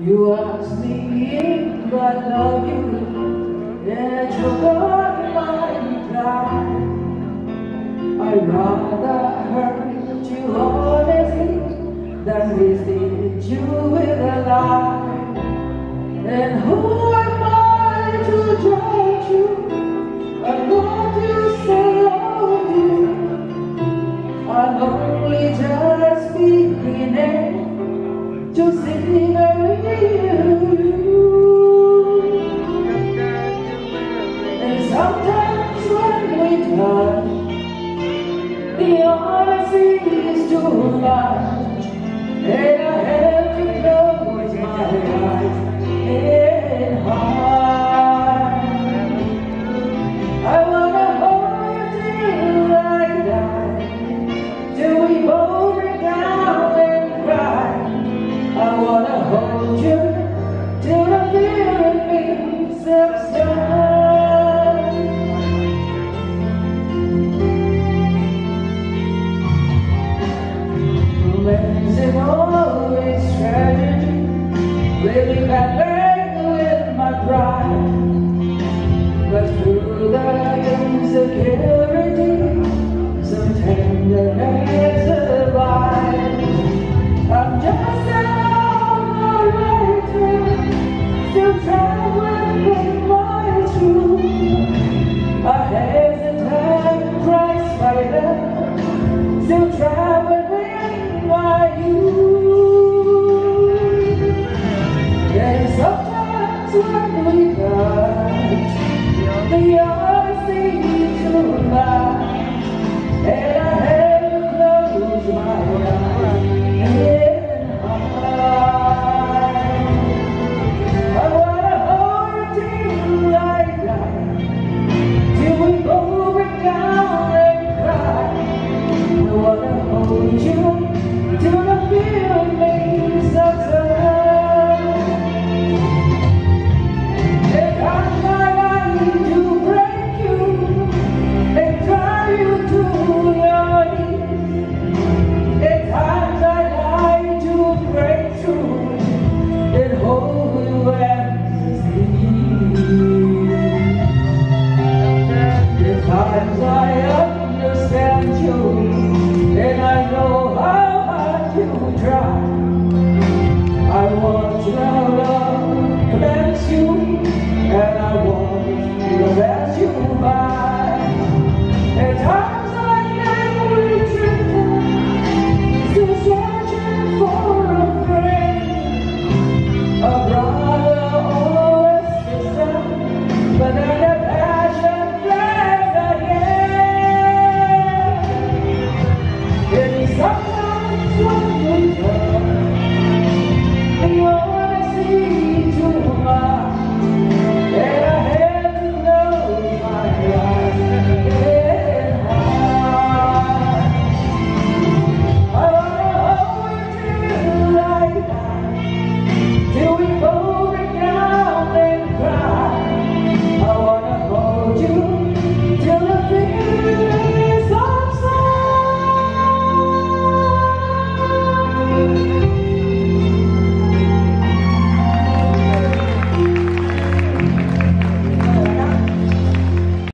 You ask me if I love you, yet you got my reply. I'd rather hurt you honestly than visit you with a lie. And who am I to judge you? I want you say love you. I'm only just beginning to sing and sometimes when we touch, the honesty is too much, and I have to close my eyes and heart. I wanna hold you till I die, till we both break down and cry. I wanna hold you till the fear in me subsides. Romance is always tragedy, living that way with my pride. But through the insecurity, some tenderness survives. I'm just still traveling with my truth. A hesitant prize fighter, still traveling my youth. And sometimes when we touch, the